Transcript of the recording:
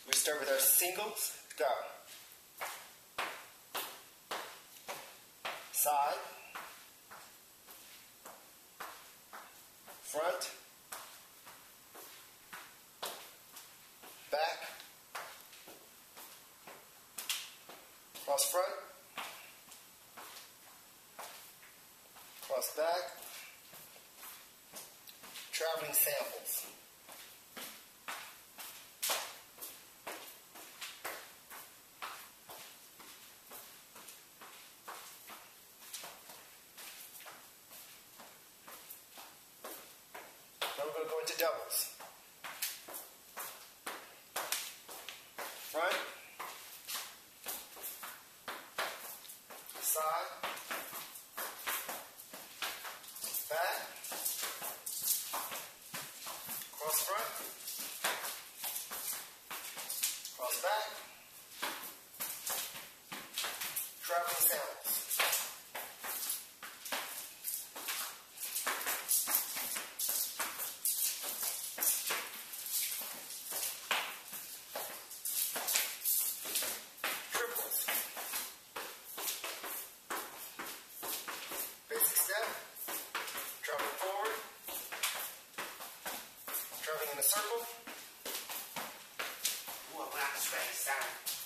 We start with our singles. Go. Side. Front. Back. Cross front. Cross back. Traveling samples. Now we're going to go into doubles. Front. Side. Back. Cross front. Cross back. Traveling samples. Triples. Basic step. Traveling forward. Traveling in a circle. Ooh, I went out the straight side.